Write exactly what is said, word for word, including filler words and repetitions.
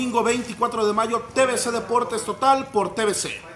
domingo veinticuatro de mayo, T V C Deportes Total por T V C.